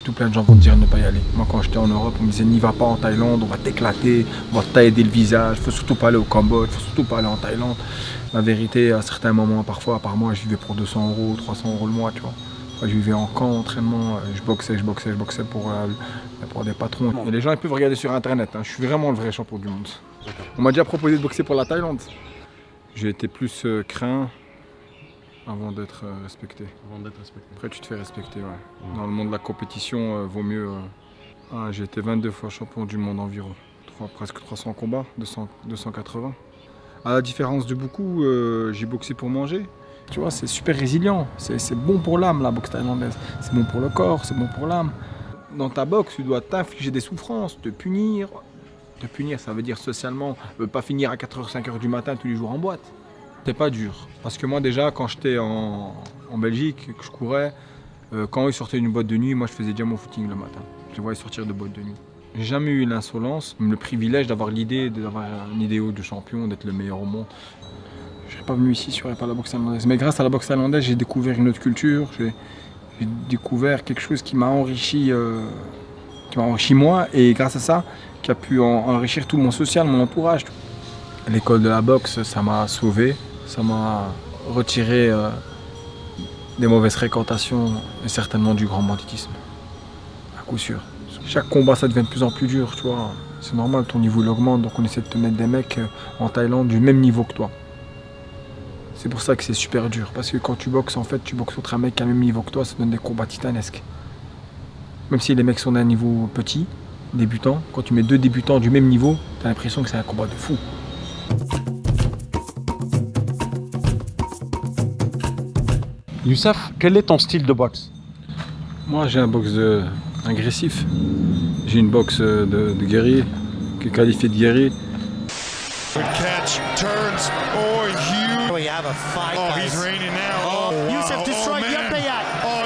Tout plein de gens vont te dire de ne pas y aller. Moi quand j'étais en Europe, on me disait n'y va pas en Thaïlande, on va t'éclater, on va te tailler le visage, il faut surtout pas aller au Cambodge, il faut surtout pas aller en Thaïlande. La vérité, à certains moments, parfois, par mois, je vivais pour 200 €, 300 € le mois, tu vois. Moi, je vivais en camp, entraînement, je boxais pour des patrons. Et les gens ils peuvent regarder sur internet, hein. Je suis vraiment le vrai champion du monde. On m'a déjà proposé de boxer pour la Thaïlande. J'ai été plus craint avant d'être respecté. Après tu te fais respecter, ouais. Dans le monde de la compétition, vaut mieux... j'ai été 22 fois champion du monde environ. Presque 300 combats, 280. À la différence de beaucoup, j'ai boxé pour manger. Tu vois, c'est super résilient, c'est bon pour l'âme la boxe thaïlandaise. C'est bon pour le corps, c'est bon pour l'âme. Dans ta boxe, tu dois t'infliger des souffrances, te punir. Te punir, ça veut dire socialement, pas finir à 4h, 5h du matin tous les jours en boîte. C'est pas dur. Parce que moi déjà, quand j'étais en Belgique, que je courais, quand ils sortaient d'une boîte de nuit, moi je faisais déjà mon footing le matin. Je les voyais sortir de boîte de nuit. J'ai jamais eu l'insolence, le privilège d'avoir l'idée, d'avoir un idéal de champion, d'être le meilleur au monde. Je serais pas venu ici si je n'aurais pas la boxe thaïlandaise. Mais grâce à la boxe thaïlandaise, j'ai découvert une autre culture, j'ai découvert quelque chose qui m'a enrichi moi, et grâce à ça, qui a pu enrichir tout mon social, mon entourage. L'école de la boxe, ça m'a sauvé, ça m'a retiré des mauvaises fréquentations et certainement du grand banditisme, à coup sûr. Chaque combat, ça devient de plus en plus dur, tu vois. C'est normal, ton niveau il augmente, donc on essaie de te mettre des mecs en Thaïlande du même niveau que toi. C'est pour ça que c'est super dur, parce que quand tu boxes, en fait, tu boxes contre un mec qui a le même niveau que toi, ça donne des combats titanesques. Même si les mecs sont d'un niveau petit, débutant, quand tu mets deux débutants du même niveau, t'as l'impression que c'est un combat de fou. Youssef, quel est ton style de boxe? Moi, j'ai un boxe agressif. J'ai une boxe de guerrier, qui est qualifiée de guerrier. Good catch, turns, we have a fight. Oh, he's raining now. Youssef destroyed Yapayak.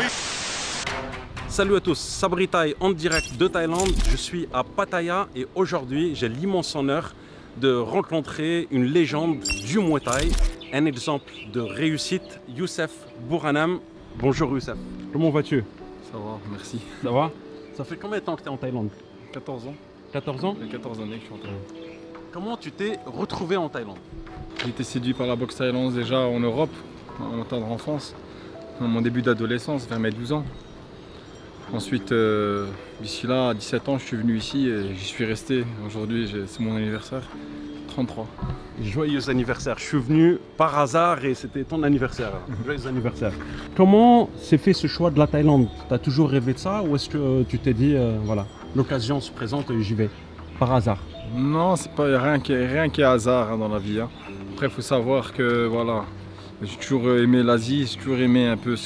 Salut à tous, Sabri Thaï en direct de Thaïlande. Je suis à Pattaya et aujourd'hui j'ai l'immense honneur de rencontrer une légende du Muay Thai, un exemple de réussite, Youssef Bouranam. Bonjour Youssef, comment vas-tu? Ça va, merci. Ça va? Ça fait combien de temps que tu es en Thaïlande? 14 ans. 14 ans? Il y a 14 années que je suis en Thaïlande. Comment tu t'es retrouvé en Thaïlande? J'ai été séduit par la boxe thaïlandaise déjà en Europe, en mon tendre enfance, dans mon début d'adolescence, vers mes 12 ans. Ensuite, d'ici là, à 17 ans, je suis venu ici et j'y suis resté. Aujourd'hui, c'est mon anniversaire, 33. Joyeux anniversaire, je suis venu par hasard et c'était ton anniversaire. Joyeux anniversaire. Comment s'est fait ce choix de la Thaïlande? Tu as toujours rêvé de ça ou est-ce que tu t'es dit, voilà, l'occasion se présente et j'y vais, par hasard? Non, c'est pas rien qui est hasard hein, dans la vie. Hein. Après, il faut savoir que voilà, j'ai toujours aimé l'Asie, j'ai toujours aimé un peu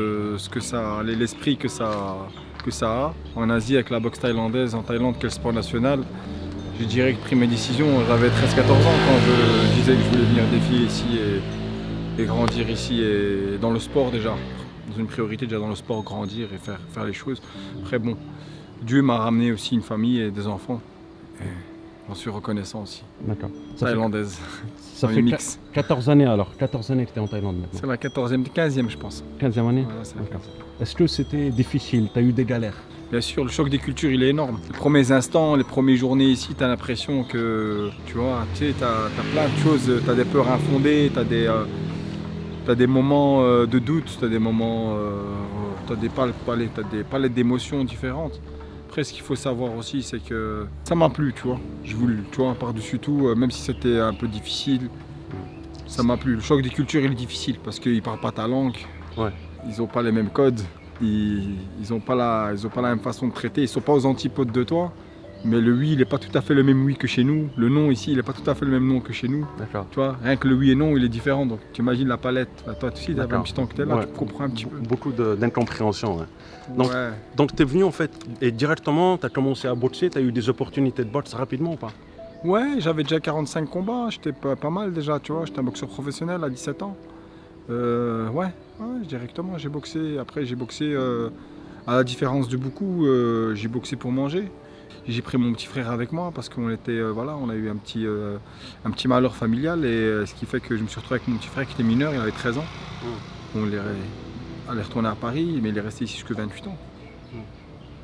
l'esprit que ça a. En Asie, avec la boxe thaïlandaise, en Thaïlande, quel sport national, j'ai direct pris mes décisions. J'avais 13-14 ans quand je disais que je voulais venir défier ici et grandir ici et dans le sport déjà. Dans une priorité déjà dans le sport, grandir et faire les choses. Après bon, Dieu m'a ramené aussi une famille et des enfants. J'en suis reconnaissant aussi. D'accord. Thaïlandaise. Ça fait mix. 14 années alors, 14 années que tu es en Thaïlande maintenant. C'est la 14e, 15e je pense. 15e année? Ouais, est-ce que c'était difficile? Tu as eu des galères? Bien sûr, le choc des cultures il est énorme. Les premiers instants, les premières journées ici, tu as l'impression que tu vois, tu sais, t'as plein de choses, tu as des peurs infondées, tu as des moments de doute, tu as des moments, tu as des palettes d'émotions différentes. Après, ce qu'il faut savoir aussi, c'est que ça m'a plu, tu vois. J'ai voulu, tu vois, par-dessus tout, même si c'était un peu difficile, ça m'a plu. Le choc des cultures, il est difficile parce qu'ils ne parlent pas ta langue, ouais. Ils n'ont pas les mêmes codes, ils n'ont pas la même façon de traiter, ils ne sont pas aux antipodes de toi. Mais le oui, il n'est pas tout à fait le même oui que chez nous. Le non ici, il n'est pas tout à fait le même non que chez nous. D'accord. Tu vois, rien que le oui et non, il est différent. Donc tu imagines la palette. Bah, toi aussi, tu as un petit temps que tu es là, ouais. Tu comprends un petit peu. Beaucoup d'incompréhension. Ouais. Ouais. Donc tu es venu en fait, et directement, tu as commencé à boxer, tu as eu des opportunités de boxe rapidement ou pas? Ouais, j'avais déjà 45 combats, j'étais pas mal déjà, tu vois. J'étais un boxeur professionnel à 17 ans. Ouais, directement, j'ai boxé. Après, j'ai boxé, à la différence de beaucoup, j'ai boxé pour manger. J'ai pris mon petit frère avec moi parce qu'on était, voilà, on a eu un petit malheur familial et ce qui fait que je me suis retrouvé avec mon petit frère qui était mineur, il avait 13 ans. On allait retourner à Paris, mais il est resté ici jusqu'à 28 ans.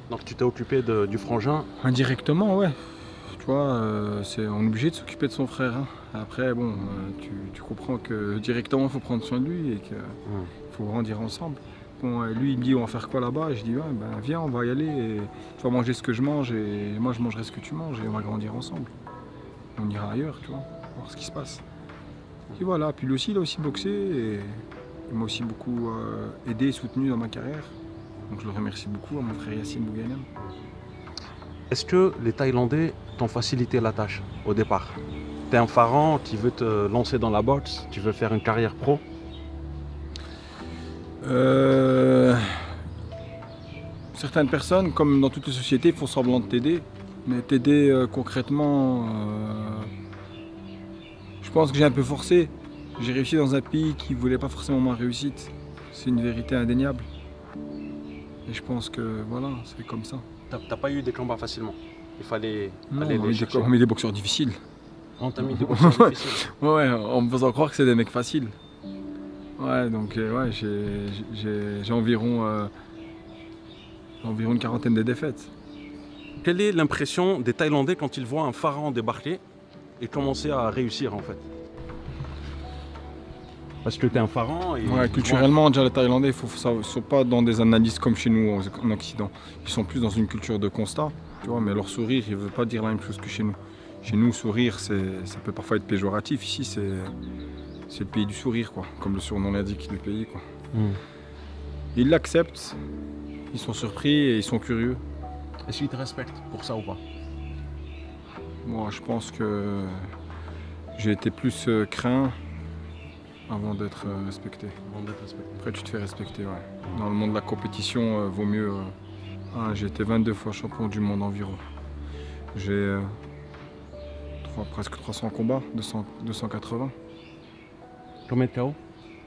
Donc tu t'es occupé du frangin? Indirectement, ouais. Tu vois, on est obligé de s'occuper de son frère. Hein. Après, bon, tu comprends que directement, il faut prendre soin de lui et qu'il faut grandir ensemble. Bon, lui, il me dit, on va faire quoi là-bas? Et je dis, ouais, ben viens, on va y aller. Et tu vas manger ce que je mange et moi, je mangerai ce que tu manges et on va grandir ensemble. On ira ailleurs, tu vois, voir ce qui se passe. Et voilà, puis lui aussi, il a aussi boxé et il m'a aussi beaucoup aidé et soutenu dans ma carrière. Donc je le remercie beaucoup à mon frère Yassine Bouganem. Est-ce que les Thaïlandais t'ont facilité la tâche au départ? T'es un pharaon qui veut te lancer dans la boxe, tu veux faire une carrière pro? Certaines personnes, comme dans toutes les sociétés, font semblant de t'aider. Mais t'aider concrètement, je pense que j'ai un peu forcé. J'ai réussi dans un pays qui ne voulait pas forcément ma réussite. C'est une vérité indéniable. Et je pense que voilà, c'est comme ça. T'as pas eu des combats facilement? Il fallait aller les chercher. On a mis des boxeurs difficiles. On t'a mis des boxeurs difficiles? Ouais, en me faisant croire que c'est des mecs faciles. Ouais, donc ouais, j'ai environ une quarantaine de défaites. Quelle est l'impression des Thaïlandais quand ils voient un pharaon débarquer et commencer à réussir en fait? Parce que tu es un pharaon et... Ouais, culturellement, déjà les Thaïlandais, ils ne sont pas dans des analyses comme chez nous en Occident. Ils sont plus dans une culture de constat, tu vois, mais leur sourire, il ne veut pas dire la même chose que chez nous. Chez nous, sourire, ça peut parfois être péjoratif. Ici, c'est le pays du sourire, quoi, comme le surnom l'indique du pays, quoi. Ils l'acceptent, ils sont surpris et ils sont curieux. Est-ce qu'ils te respectent pour ça ou pas? Moi, je pense que j'ai été plus craint avant d'être respecté. Après, tu te fais respecter, ouais. Dans le monde de la compétition, vaut mieux... j'ai été 22 fois champion du monde environ. J'ai presque 300 combats, 280. Combien de KO?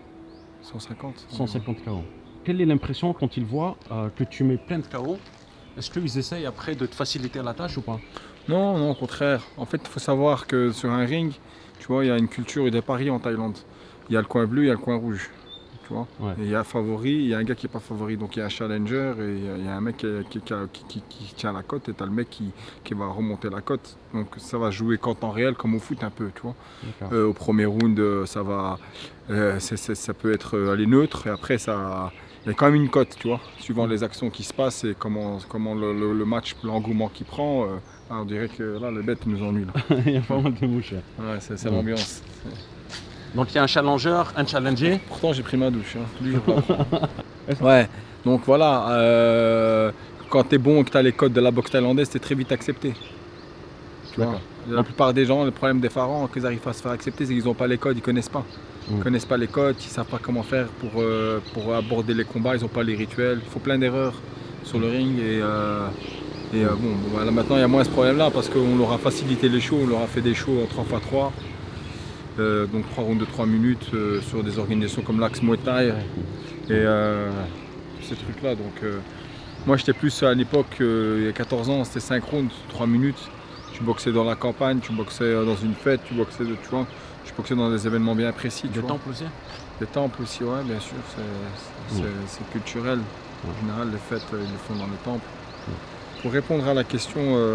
150. 150 KO. Quelle est l'impression quand ils voient que tu mets plein de KO? Est-ce qu'ils essayent après de te faciliter la tâche ou pas? Non, non, au contraire. En fait, il faut savoir que sur un ring, tu vois, il y a une culture et des paris en Thaïlande. Il y a le coin bleu, il y a le coin rouge. Tu vois, ouais. Et il y a un favori, il y a un gars qui n'est pas favori. Donc il y a un challenger et il y a un mec qui tient la cote et tu as le mec qui va remonter la cote. Donc ça va jouer qu'en temps réel comme au foot un peu, tu vois. Au premier round, ça peut être aller neutre et après ça... Il y a quand même une cote, tu vois, suivant les actions qui se passent et comment le match, l'engouement qu'il prend. On dirait que là, les bêtes nous ennuient. Il y a pas mal de mouches. Ouais, c'est l'ambiance. Donc il y a un challenger, un challenger. Pourtant j'ai pris ma douche. Ouais, donc voilà, quand tu es bon et que tu as les codes de la boxe thaïlandaise, c'est très vite accepté. Tu vois, la plupart des gens, le problème des pharaons, qu'ils arrivent à se faire accepter, c'est qu'ils n'ont pas les codes, ils ne connaissent pas. Ils ne connaissent pas les codes, ils ne savent pas comment faire pour aborder les combats, ils n'ont pas les rituels. Il faut plein d'erreurs sur le ring bon, là maintenant il y a moins ce problème-là parce qu'on leur a facilité les shows, on leur a fait des shows en 3x3. Donc 3 rounds de 3 minutes sur des organisations comme l'Axe Muay Thai et ces trucs-là. Donc moi j'étais plus à l'époque, il y a 14 ans, c'était 5 rounds, 3 minutes. Tu boxais dans la campagne, tu boxais dans une fête, tu boxais dans des événements bien précis. Des temples aussi? Des temples aussi, ouais, bien sûr, c'est culturel. En général, les fêtes, ils le font dans les temples. Pour répondre à la question,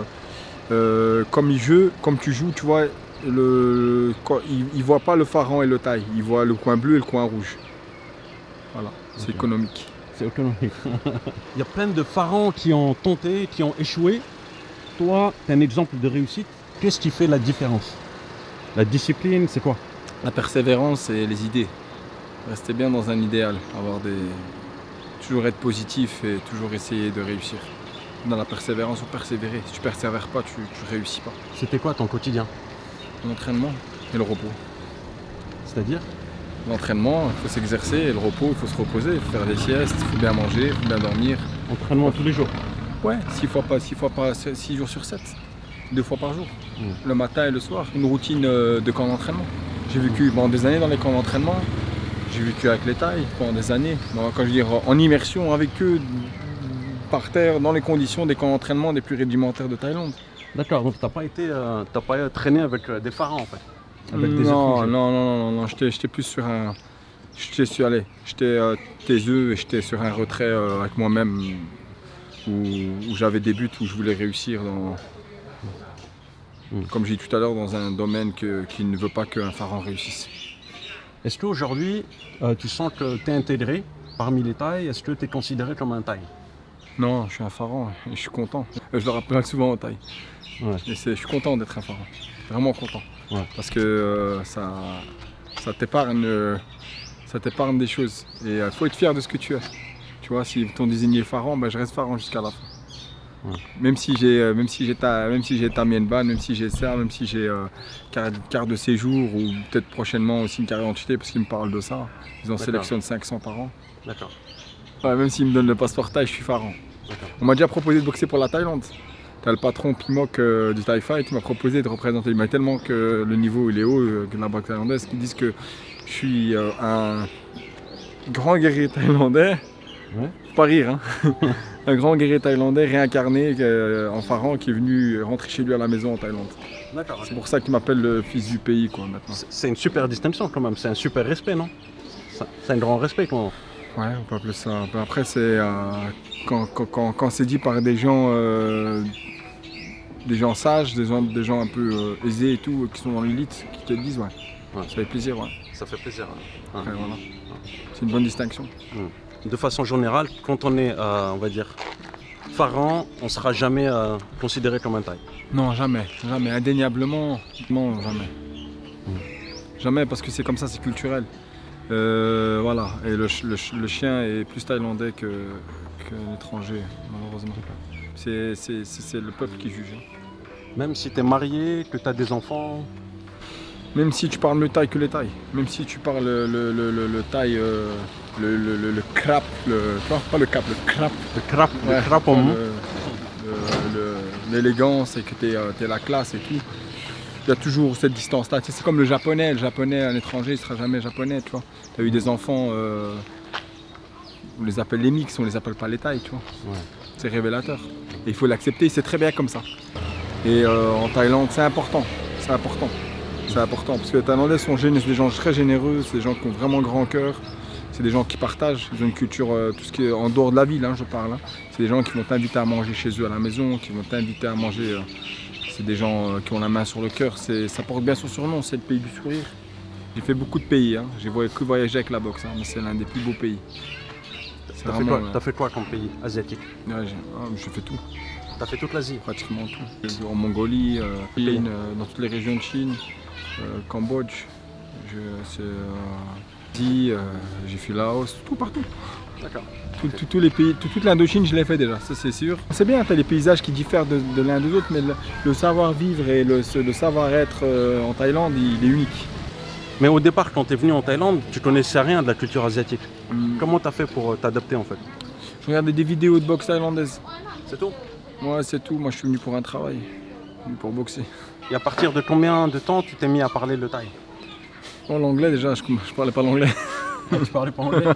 comme tu joues, tu vois, il ne voit pas le pharaon et le thaï, il voit le coin bleu et le coin rouge. Voilà, c'est économique. C'est économique. Il y a plein de pharaons qui ont tenté, qui ont échoué. Toi, tu es un exemple de réussite. Qu'est-ce qui fait la différence? La discipline, c'est quoi? La persévérance et les idées. Rester bien dans un idéal, toujours être positif et toujours essayer de réussir. Dans la persévérance, ou persévérer. Si tu persévères pas, tu réussis pas. C'était quoi ton quotidien? L'entraînement et le repos. C'est-à-dire? L'entraînement, il faut s'exercer, et le repos, il faut se reposer, il faut faire des siestes, il faut bien manger, il faut bien dormir. Entraînement tous les jours? Ouais, 6 jours sur 7, 2 fois par jour, le matin et le soir, une routine de camp d'entraînement. J'ai vécu pendant des années dans les camps d'entraînement, j'ai vécu avec les Thaïs pendant des années, quand je veux dire en immersion avec eux, par terre, dans les conditions des camps d'entraînement les plus rudimentaires de Thaïlande. D'accord, donc t'as pas traîné avec des pharaons en fait? Avec des non, j'étais plus sur un... J'étais taiseux et j'étais sur un retrait avec moi-même. où j'avais des buts, où je voulais réussir comme j'ai dit tout à l'heure, dans un domaine qui ne veut pas qu'un pharaon réussisse. Est-ce qu'aujourd'hui, tu sens que tu es intégré parmi les Thaïs? Est-ce que tu es considéré comme un Thaï? Non, je suis un pharaon et je suis content. Je le rappelle souvent en Thaï. Ouais. Et je suis content d'être un pharaon. Vraiment content. Ouais. Parce que ça t'épargne des choses. Et il faut être fier de ce que tu as. Tu vois, si t'ont désigné pharaon, ben, je reste pharaon jusqu'à la fin. Ouais. Même si j'ai ta Mienban, même si j'ai ça, même si j'ai carte de séjour ou peut-être prochainement aussi une carte d'identité parce qu'ils me parlent de ça. Ils en sélectionnent 500 par an. D'accord. Ouais, même s'ils me donnent le passeport thaï, je suis pharaon. On m'a déjà proposé de boxer pour la Thaïlande. T'as le patron Pimok du Thai Fight qui m'a proposé de représenter. Il m'a tellement que le niveau il est haut que la boxe thaïlandaise qu'ils disent que je suis un grand guerrier thaïlandais. Ouais. Faut pas rire, hein. Un grand guerrier thaïlandais réincarné en pharaon qui est venu rentrer chez lui à la maison en Thaïlande. C'est pour ça qu'il m'appelle le fils du pays quoi maintenant. C'est une super distinction quand même, c'est un super respect, non? C'est un grand respect quand même. Ouais, on peut appeler ça. Après, c'est quand c'est dit par des gens sages, des gens un peu aisés et tout, qui sont dans l'élite, qui te le disent, ouais. Ça fait plaisir, ouais. Ça fait plaisir. Ouais, voilà. C'est une bonne distinction. De façon générale, quand on est, on va dire, pharaon, on ne sera jamais considéré comme un Thaï. Non, jamais, jamais, indéniablement, non, jamais. Jamais, parce que c'est comme ça, c'est culturel. Voilà, et le chien est plus thaïlandais que l'étranger, malheureusement. C'est le peuple qui juge. Même si tu es marié, que tu as des enfants? Même si tu parles mieux thaï que les Thaïs, même si tu parles le thaï, le crap, pas le cap, le crap. Le crap en mou. L'élégance et que tu es la classe et tout. Il y a toujours cette distance-là. C'est comme le japonais, un étranger, il ne sera jamais japonais, tu vois. Tu as eu des enfants, on les appelle les mix, on les appelle pas les Thaïs, tu vois. Ouais. C'est révélateur. Et il faut l'accepter, c'est très bien comme ça. Et en Thaïlande, c'est important, c'est important. C'est important, parce que les Thaïlandais sont des gens très généreux, c'est des gens qui ont vraiment grand cœur. C'est des gens qui partagent, ils ont une culture, tout ce qui est en dehors de la ville, hein, je parle. Hein. C'est des gens qui vont t'inviter à manger chez eux à la maison, qui vont t'inviter à manger... C'est des gens qui ont la main sur le cœur, ça porte bien son surnom, c'est le pays du sourire. J'ai fait beaucoup de pays, hein. J'ai que voyagé avec la boxe, hein, mais c'est l'un des plus beaux pays. T'as fait quoi comme pays asiatique? Ouais, j'ai fait tout. T'as fait toute l'Asie? Pratiquement tout. En Mongolie, Chine, dans toutes les régions de Chine, Cambodge, j'ai fait Laos, tout partout. D'accord. Tous les pays, toute l'Indochine, je l'ai fait déjà, ça c'est sûr. C'est bien, tu as les paysages qui diffèrent de l'un des autres, mais le savoir-vivre et le savoir-être en Thaïlande, il est unique. Mais au départ, quand tu es venu en Thaïlande, tu connaissais rien de la culture asiatique. Comment tu as fait pour t'adapter en fait? Je regardais des vidéos de boxe thaïlandaise. C'est tout? Ouais, c'est tout. Moi, je suis venu pour un travail, pour boxer. Et à partir de combien de temps tu t'es mis à parler le thaï? Oh, l'anglais déjà, je parlais pas l'anglais. Tu parlais pas anglais?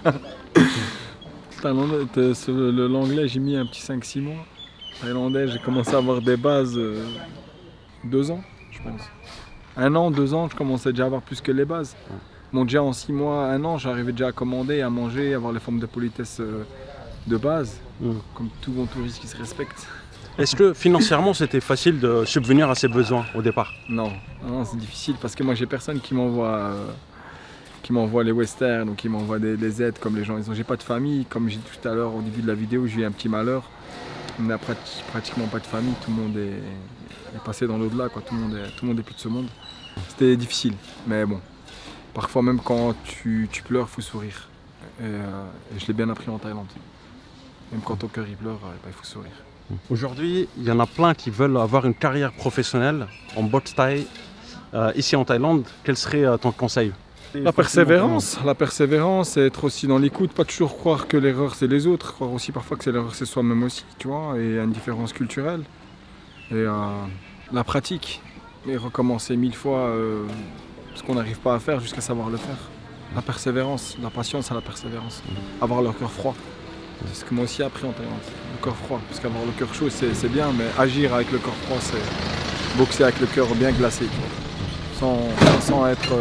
L'anglais, j'ai mis un petit 5-6 mois. Thaïlandais, j'ai commencé à avoir des bases 2 ans, je pense. 1 an, 2 ans, je commençais déjà à avoir plus que les bases. Bon, déjà en 6 mois, 1 an, j'arrivais déjà à commander, à manger, à avoir les formes de politesse de base, comme tout bon touriste qui se respecte. Est-ce que financièrement c'était facile de subvenir à ses besoins au départ? Non, non, c'est difficile parce que moi j'ai personne qui m'envoie les westerns ou qui m'envoie des aides comme les gens. J'ai pas de famille, comme j'ai dit tout à l'heure au début de la vidéo, j'ai eu un petit malheur. On n'a pratiquement pas de famille, tout le monde est passé dans l'au-delà, quoi. Tout le monde est plus de ce monde. C'était difficile, mais bon. Parfois même quand tu pleures, il faut sourire. Et je l'ai bien appris en Thaïlande. Même quand ton cœur il pleure, il faut sourire. Aujourd'hui, il y en a plein qui veulent avoir une carrière professionnelle en boxe thaï. Ici en Thaïlande, quel serait ton conseil? La persévérance, et être aussi dans l'écoute, pas toujours croire que l'erreur c'est les autres, croire aussi parfois que l'erreur c'est soi-même aussi, tu vois, et une différence culturelle. Et la pratique, et recommencer 1000 fois ce qu'on n'arrive pas à faire jusqu'à savoir le faire. La persévérance, la patience à la persévérance, avoir le cœur froid. C'est ce que moi aussi j'ai appris en Thaïlande, le cœur froid, parce qu'avoir le cœur chaud c'est bien, mais agir avec le cœur froid c'est boxer avec le cœur bien glacé, sans être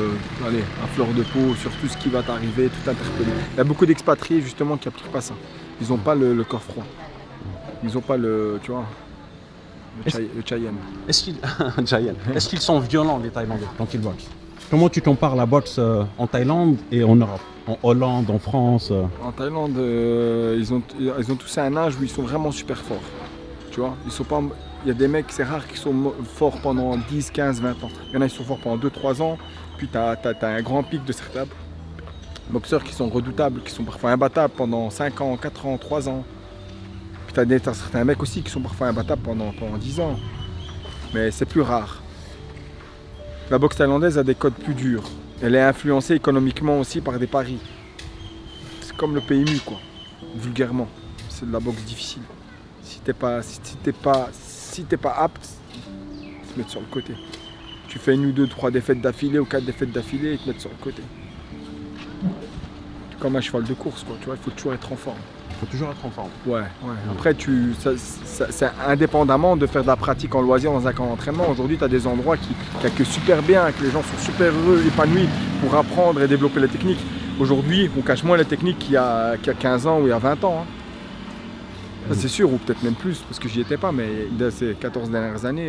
à fleur de peau sur tout ce qui va t'arriver, tout interpeller. Il y a beaucoup d'expatriés justement qui n'appliquent pas ça. Ils n'ont pas le corps froid. Ils n'ont pas le, tu vois, le Cheyenne. Est-ce qu'ils sont violents, les Thaïlandais, quand ils boxent? Comment tu compares la boxe en Thaïlande et en Europe? En Hollande, en France? En Thaïlande, ils ont tous un âge où ils sont vraiment super forts. Tu vois, ils sont pas... Il y a des mecs, c'est rare, qui sont forts pendant 10, 15, 20 ans. Il y en a qui sont forts pendant 2-3 ans, puis tu as un grand pic de certains boxeurs qui sont redoutables, qui sont parfois imbattables pendant 5 ans, 4 ans, 3 ans. Puis tu as certains mecs aussi qui sont parfois imbattables pendant 10 ans. Mais c'est plus rare. La boxe thaïlandaise a des codes plus durs. Elle est influencée économiquement aussi par des paris. C'est comme le PMU, quoi, vulgairement. C'est de la boxe difficile. Si t'es pas apte, ils te mettent sur le côté. Tu fais 1 ou 2, 3 défaites d'affilée ou 4 défaites d'affilée, ils te mettent sur le côté. Comme un cheval de course, quoi. Tu vois, il faut toujours être en forme. Il faut toujours être en forme. Ouais. Après, c'est indépendamment de faire de la pratique en loisir dans un camp d'entraînement. Aujourd'hui, tu as des endroits qui accueillent super bien, que les gens sont super heureux, épanouis pour apprendre et développer les techniques. Aujourd'hui, on cache moins les techniques qu'il y a 15 ans ou il y a 20 ans. Hein. C'est sûr, ou peut-être même plus, parce que j'y étais pas, mais dans ces 14 dernières années,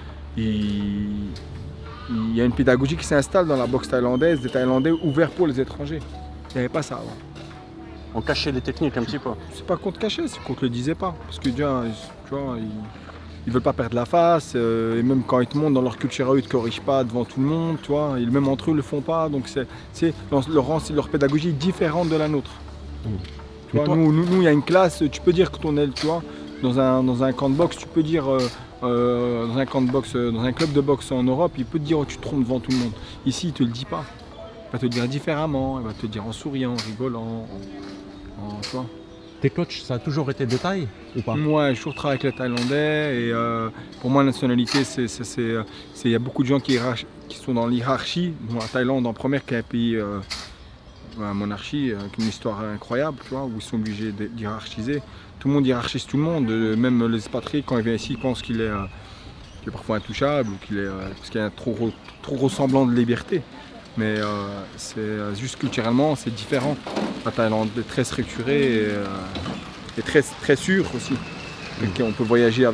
il y a une pédagogie qui s'installe dans la boxe thaïlandaise, des Thaïlandais ouverts pour les étrangers. Il n'y avait pas ça avant. On cachait les techniques un petit peu. C'est pas qu'on te cachait, c'est qu'on te le disait pas. Parce que déjà, tu vois, ils veulent pas perdre la face, et même quand ils te montrent dans leur culture à eux, ils te corrigent pas devant tout le monde, tu vois, et même entre eux, ils le font pas. Donc leur pédagogie est différente de la nôtre. Tu vois, nous, il y a une classe, tu peux dire que ton aile, tu vois, dans un camp de boxe, tu peux dire, dans un camp de boxe, dans un club de boxe en Europe, il peut te dire oh, tu te trompes devant tout le monde. Ici, il te le dit pas. Il va te le dire différemment, il va te le dire en souriant, en rigolant, tu vois. Tes coachs, ça a toujours été de Thaï ou pas? Moi, j'ai toujours travaillé avec les Thaïlandais et pour moi, la nationalité, il y a beaucoup de gens qui sont dans l'hierarchie. Bon, la Thaïlande en première, qui est un pays monarchie, avec une histoire incroyable, tu vois, où ils sont obligés d'hierarchiser. Tout le monde hiérarchise tout le monde, même les expatriés, quand ils viennent ici, ils pensent qu'il est parfois intouchable, ou parce qu'il y a trop gros semblant de liberté. Mais c'est juste culturellement, c'est différent. La Thaïlande est très structurée et très sûre aussi. On peut voyager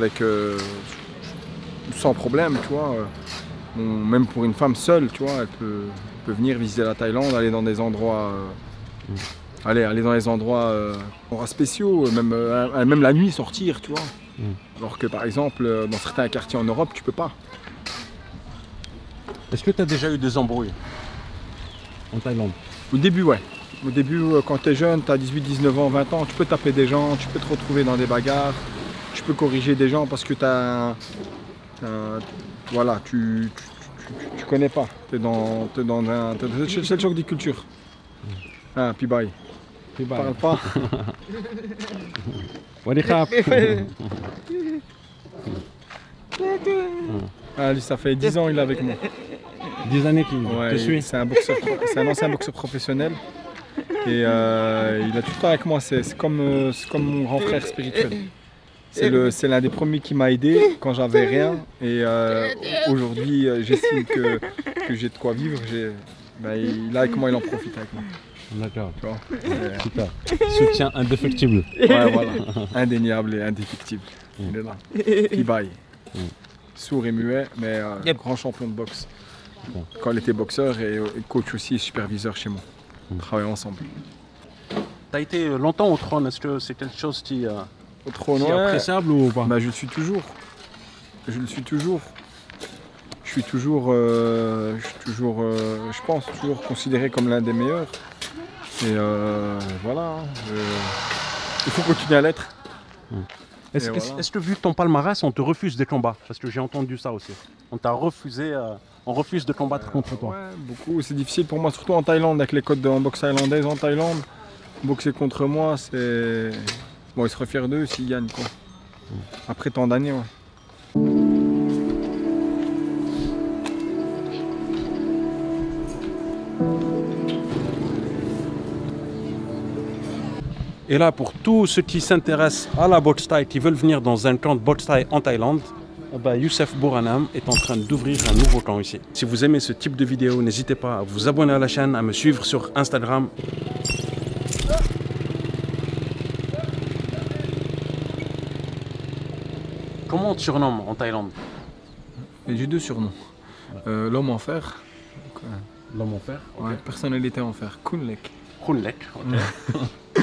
sans problème, tu vois. Même pour une femme seule, tu vois, elle peut venir visiter la Thaïlande, aller dans des endroits, aller dans les endroits spéciaux, même la nuit sortir, tu vois. Alors que par exemple, dans certains quartiers en Europe, tu peux pas. Est-ce que tu as déjà eu des embrouilles en Thaïlande? Au début, ouais. Au début, quand tu es jeune, tu as 18, 19 ans, 20 ans, tu peux taper des gens, tu peux te retrouver dans des bagarres, tu peux corriger des gens parce que voilà, tu connais pas. C'est le choc des cultures. Ah, puis bye. Parle pas. Ah, lui, ça fait 10 ans il est avec moi. 10 années qu'il te suit. C'est un ancien boxeur professionnel. Et il a tout le temps avec moi, c'est comme mon grand frère spirituel. C'est l'un des premiers qui m'a aidé quand j'avais rien. Et aujourd'hui, j'estime que j'ai de quoi vivre. Il est avec moi, il en profite avec moi. D'accord. Super. Soutien indéfectible. Ouais, voilà. Indéniable et indéfectible. Il est là. Il baille. Sourd et muet, mais grand champion de boxe. Quand il était boxeur et coach aussi et superviseur chez moi. On travaille ensemble. Tu as été longtemps au trône, est-ce que c'est quelque chose qui au trône, appréciable ou pas? Je le suis toujours. Je suis toujours, je pense, toujours considéré comme l'un des meilleurs. Et voilà, il faut continuer à l'être. Est-ce que vu ton palmarès, on te refuse des combats? Parce que j'ai entendu ça aussi. On t'a refusé, on refuse de combattre contre toi. Ouais, beaucoup. C'est difficile pour moi, surtout en Thaïlande, avec les codes en boxe thaïlandaise en Thaïlande. Boxer contre moi, c'est... Bon, ils seraient fiers d'eux s'ils gagnent, quoi. Après tant d'années, ouais. Et là, pour tous ceux qui s'intéressent à la boxe thaï, qui veulent venir dans un camp de boxe thaï en Thaïlande, Youssef Bouranam est en train d'ouvrir un nouveau camp ici. Si vous aimez ce type de vidéo, n'hésitez pas à vous abonner à la chaîne, à me suivre sur Instagram. Comment on te surnomme en Thaïlande? Et j'ai 2 surnoms. L'homme en fer. L'homme en fer. Ouais, personnalité en fer. Kunlek. Khunlek, ok.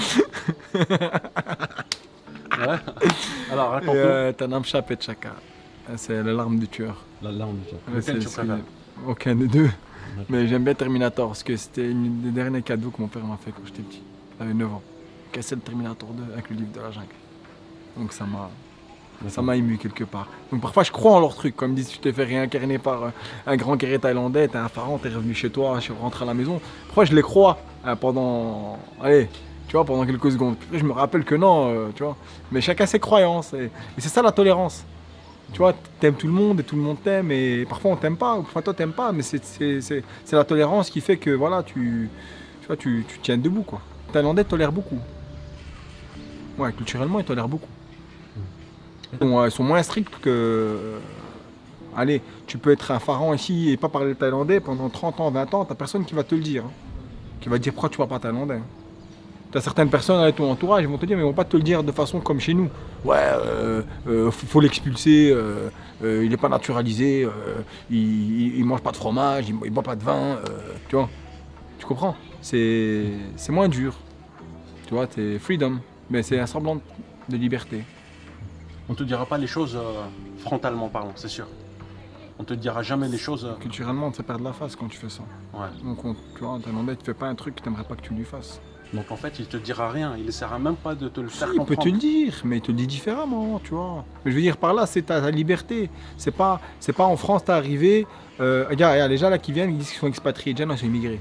Ouais. Alors, raconte-nous. Tanam Chap et Chaka. C'est l'alarme du tueur. La larme du tueur. Ouais, Lequel tu préfères? aucun des deux. Mais j'aime bien Terminator parce que c'était une des derniers cadeaux que mon père m'a fait quand j'étais petit. J'avais 9 ans. Casser le Terminator 2 avec le livre de la jungle. Donc ça m'a ému quelque part. Donc parfois je crois en leur truc. Comme ils disent, tu t'es fait réincarner par un grand guerrier thaïlandais, t'es un pharaon, t'es revenu chez toi, je suis rentré à la maison. Parfois je les crois pendant. Allez, tu vois, pendant quelques secondes. Puis après, je me rappelle que non, tu vois. Mais chacun ses croyances. Et c'est ça la tolérance. Tu vois, t'aimes tout le monde et tout le monde t'aime. Et parfois on t'aime pas, ou parfois toi t'aimes pas. Mais c'est la tolérance qui fait que voilà, tu tiens debout quoi. Les Thaïlandais tolèrent beaucoup. Ouais, culturellement ils tolèrent beaucoup. Ils sont moins stricts que. Allez, tu peux être un pharaon ici et pas parler le thaïlandais pendant 30 ans, 20 ans, t'as personne qui va te le dire. Hein. Qui va te dire pourquoi tu parles pas thaïlandais. Hein. T'as certaines personnes avec ton entourage, ils vont te dire, mais ils vont pas te le dire de façon comme chez nous. Ouais, faut l'expulser, il est pas naturalisé, il mange pas de fromage, il boit pas de vin, tu vois. Tu comprends? C'est moins dur. Tu vois, c'est freedom, mais c'est un semblant de liberté. On te dira pas les choses frontalement parlant, c'est sûr. On te dira jamais les choses. Culturellement, on te fait perdre la face quand tu fais ça. Ouais. Donc, tu vois, un Thaïlandais, tu fais pas un truc que t'aimerais pas que tu lui fasses. Donc en fait, il te dira rien, il essaiera même pas de te le faire Il comprendre. peut te le dire, mais il te le dit différemment, tu vois. Mais je veux dire par là, c'est ta liberté. C'est pas en France, t'es arrivé. Regarde, les gens là qui viennent, ils disent qu'ils sont expatriés. Déjà, non, ils sont immigrés.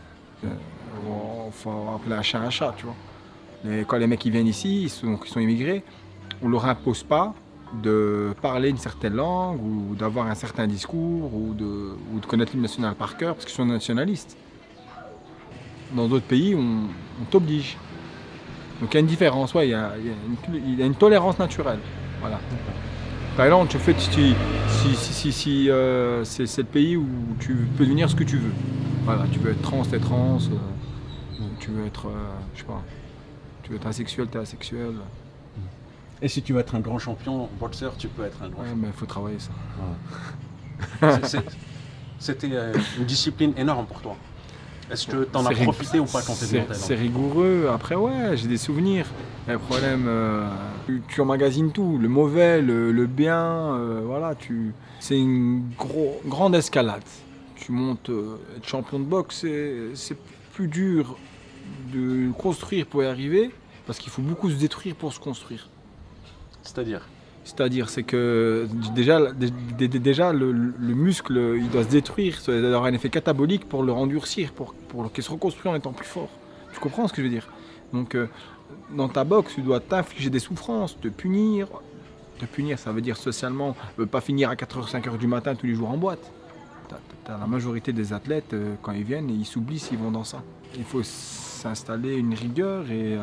Faut appeler un chat, tu vois. Quand les mecs ils viennent ici, ils sont immigrés, on leur impose pas de parler une certaine langue ou d'avoir un certain discours ou de connaître l'hymne national par cœur parce qu'ils sont nationalistes. Dans d'autres pays, on t'oblige. Donc il y a une différence, ouais, il y a une tolérance naturelle. Voilà. Thaïlande, tu fais, c'est le pays où tu peux devenir ce que tu veux. Voilà, tu veux être trans, t'es trans. Tu veux être, je sais pas, tu veux être asexuel, t'es asexuel. Et si tu veux être un grand champion boxeur, tu peux être un grand champion. Mais il faut travailler ça. Ouais. C'était une discipline énorme pour toi. Est-ce que tu en as profité ou pas quand tu étais en Thaïlande? C'est rigoureux. Après, ouais, j'ai des souvenirs. Le problème, tu emmagasines tout, le mauvais, le bien. Voilà, c'est une grande escalade. Tu montes, être champion de boxe, c'est plus dur de construire pour y arriver, parce qu'il faut beaucoup se détruire pour se construire. C'est-à-dire, c'est que déjà le muscle, il doit se détruire, ça doit avoir un effet catabolique pour le endurcir, pour qu'il se reconstruise en étant plus fort. Tu comprends ce que je veux dire? Donc, dans ta boxe, tu dois t'infliger des souffrances, te punir. Te punir, ça veut dire socialement, pas finir à 4h, 5h du matin tous les jours en boîte. T'as la majorité des athlètes, quand ils viennent, ils s'oublient s'ils vont dans ça. Il faut s'installer une rigueur et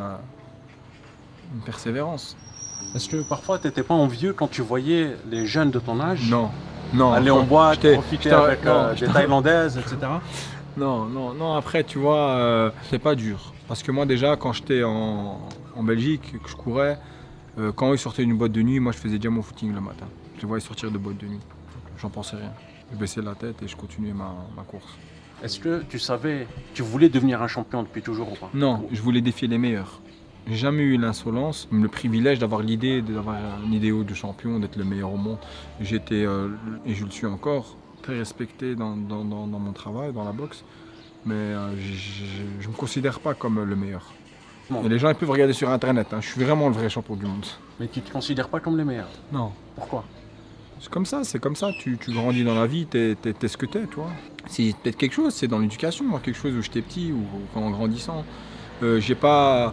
une persévérance. Est-ce que parfois tu n'étais pas envieux quand tu voyais les jeunes de ton âge non, aller en boîte, profiter avec des Thaïlandaises, etc. Non, après tu vois, c'est pas dur. Parce que moi déjà, quand j'étais en Belgique, que je courais, quand ils sortaient d'une boîte de nuit, moi je faisais déjà mon footing le matin. Je les voyais sortir de boîte de nuit, j'en pensais rien. Je baissais la tête et je continuais ma course. Est-ce que tu voulais devenir un champion depuis toujours ou pas? Non, je voulais défier les meilleurs. J'ai jamais eu l'insolence, même le privilège d'avoir l'idée d'avoir un idéal de champion, d'être le meilleur au monde. J'étais, et je le suis encore, très respecté dans mon travail, dans la boxe, mais je ne me considère pas comme le meilleur. Non. Et les gens ils peuvent regarder sur internet, hein, je suis vraiment le vrai champion du monde. Mais tu ne te considères pas comme le meilleur? Non. Pourquoi? C'est comme ça, tu grandis dans la vie, t'es ce que t'es, tu vois. C'est peut-être quelque chose, c'est dans l'éducation, moi, quelque chose où j'étais petit ou en grandissant. Je suis pas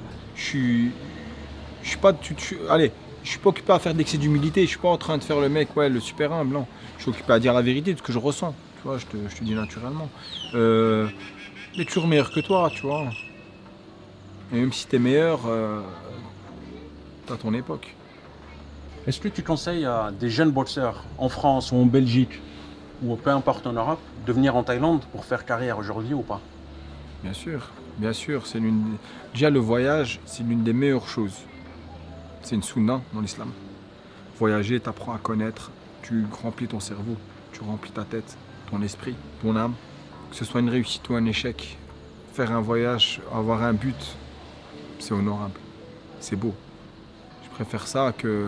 occupé à faire d'excès d'humilité, je suis pas en train de faire le mec, ouais, le super humble, non. Je suis occupé à dire la vérité de ce que je ressens, tu vois, je te dis naturellement. Il est toujours meilleur que toi, tu vois. Et même si t'es meilleur, t'as ton époque. Est-ce que tu conseilles à des jeunes boxeurs en France ou en Belgique ou peu importe en Europe de venir en Thaïlande pour faire carrière aujourd'hui ou pas? Bien sûr. Déjà le voyage, c'est l'une des meilleures choses. C'est une sunna dans l'islam. Voyager, tu apprends à connaître, tu remplis ton cerveau, tu remplis ta tête, ton esprit, ton âme. Que ce soit une réussite ou un échec, faire un voyage, avoir un but, c'est honorable, c'est beau. Je préfère ça que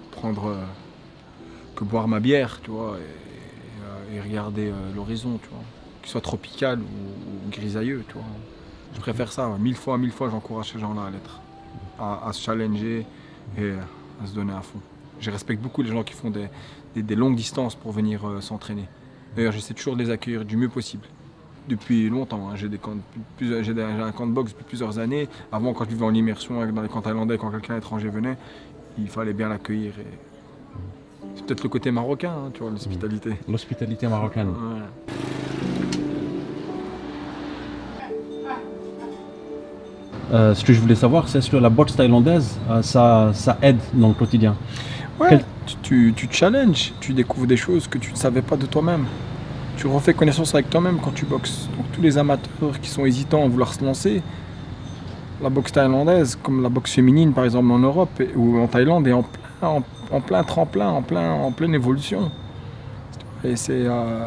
boire ma bière, tu vois, et regarder l'horizon, tu vois, qu'il soit tropical ou grisailleux, tu vois. Je préfère ça, mille fois, j'encourage ces gens-là à l'être, à se challenger et à se donner à fond. Je respecte beaucoup les gens qui font des longues distances pour venir s'entraîner. D'ailleurs, j'essaie toujours de les accueillir du mieux possible. Depuis longtemps, hein. J'ai un camp de boxe depuis plusieurs années. Avant, quand je vivais en immersion dans les camps thaïlandais, quand quelqu'un étranger venait, il fallait bien l'accueillir. C'est peut-être le côté marocain, hein, tu vois, l'hospitalité. L'hospitalité marocaine. Ouais. Ce que je voulais savoir, c'est est-ce que la boxe thaïlandaise, ça aide dans le quotidien? Ouais, tu te challenges, tu découvres des choses que tu ne savais pas de toi-même. Tu refais connaissance avec toi-même quand tu boxes. Donc tous les amateurs qui sont hésitants à vouloir se lancer, la boxe thaïlandaise, comme la boxe féminine par exemple en Europe ou en Thaïlande, est en plein tremplin, en pleine évolution. Et c'est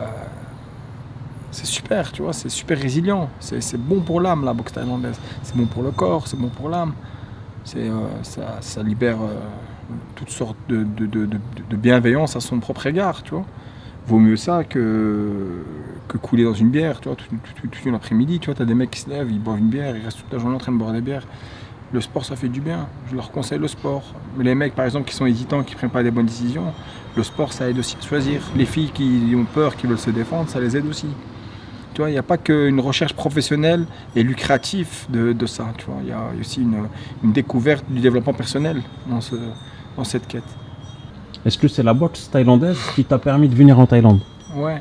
super, tu vois, c'est super résilient. C'est bon pour l'âme, la boxe thaïlandaise. C'est bon pour le corps, c'est bon pour l'âme. Ça libère toutes sortes de bienveillance à son propre égard, tu vois. Vaut mieux ça que couler dans une bière, tu vois, toute une après-midi, tu vois, t'as des mecs qui se lèvent, ils boivent une bière, ils restent toute la journée en train de boire des bières. Le sport, ça fait du bien, je leur conseille le sport. Mais les mecs, par exemple, qui sont hésitants, qui ne prennent pas des bonnes décisions, le sport, ça aide aussi à choisir. Les filles qui ont peur, qui veulent se défendre, ça les aide aussi. Tu vois, il n'y a pas qu'une recherche professionnelle et lucrative de ça, tu vois. Il y a aussi une découverte du développement personnel dans cette quête. Est-ce que c'est la boxe thaïlandaise qui t'a permis de venir en Thaïlande? Ouais.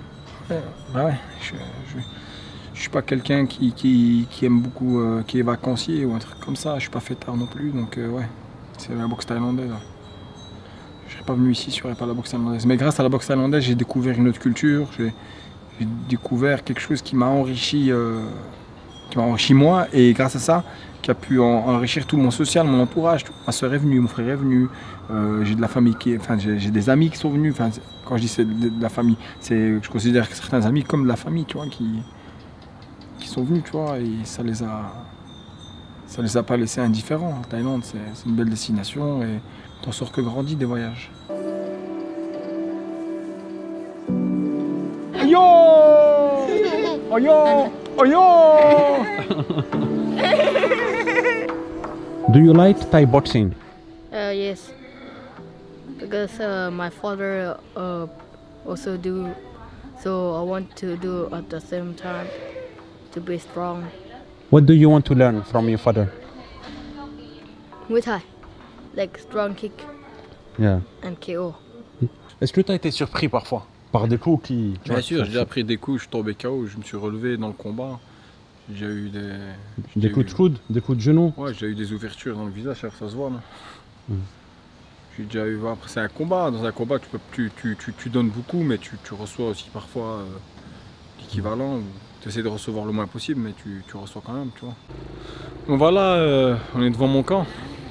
Je suis pas quelqu'un qui aime beaucoup, qui est vacancier ou un truc comme ça. Je suis pas fêtard non plus, donc ouais, c'est la boxe thaïlandaise. Je serais pas venu ici si je n'aurais pas la boxe thaïlandaise. Mais grâce à la boxe thaïlandaise, j'ai découvert une autre culture. J'ai découvert quelque chose qui m'a enrichi moi, et grâce à ça, qui a pu enrichir tout mon social, mon entourage. Ma soeur est venue, mon frère est venu, j'ai de la famille j'ai des amis qui sont venus. Enfin, quand je dis c'est de la famille, je considère que certains amis comme de la famille, tu vois, qui sont venus, tu vois, et ça les a pas laissés indifférents. La Thaïlande, c'est une belle destination et t'en sors que grandi des voyages. Oh yo! Oh yo! Oh yo! Do you like Thai boxing? Yes, because my father also do, so I want to do at the same time to be strong. What do you want to learn from your father? Muay Thai, like strong kick and KO. Est-ce que tu as été surpris parfois par des coups qui... Bien sûr, j'ai déjà pris des coups, je suis tombé KO, je me suis relevé dans le combat. J'ai eu des coups de coude, des coups de genou. Ouais, j'ai eu des ouvertures dans le visage, ça se voit, non? J'ai déjà eu... Après, c'est un combat. Dans un combat, tu donnes beaucoup, mais tu reçois aussi parfois l'équivalent. Tu essaies de recevoir le moins possible, mais tu reçois quand même, tu vois. Donc voilà, on est devant mon camp.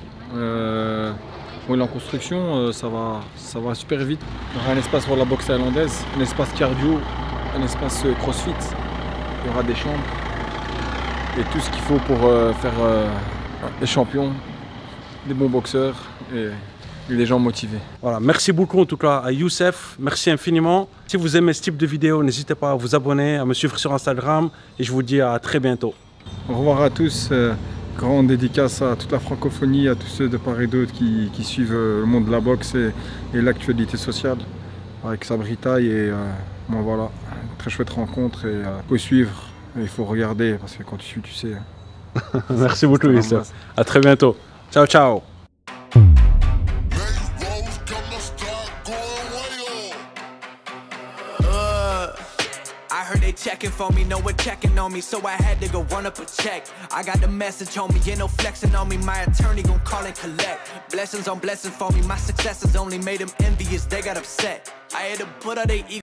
On est en construction, ça va super vite. Il y aura un espace pour la boxe thaïlandaise, un espace cardio, un espace crossfit. Il y aura des chambres et tout ce qu'il faut pour faire des champions, des bons boxeurs et des gens motivés. Voilà, merci beaucoup en tout cas à Youssef, merci infiniment. Si vous aimez ce type de vidéo, n'hésitez pas à vous abonner, à me suivre sur Instagram et je vous dis à très bientôt. Au revoir à tous. Grande dédicace à toute la francophonie, à tous ceux de part et d'autre qui suivent le monde de la boxe et l'actualité sociale avec Sabri Thai. Et bon, voilà, très chouette rencontre et il faut suivre, il faut regarder parce que quand tu suis, tu sais. Merci beaucoup Youssef, à très bientôt. Ciao ciao. They checking for me, no one checking on me, so I had to go run up a check. I got the message on me, ain't no flexing on me, my attorney gon' call and collect. Blessings on blessings for me, my successes only made them envious, they got upset. I had to put all they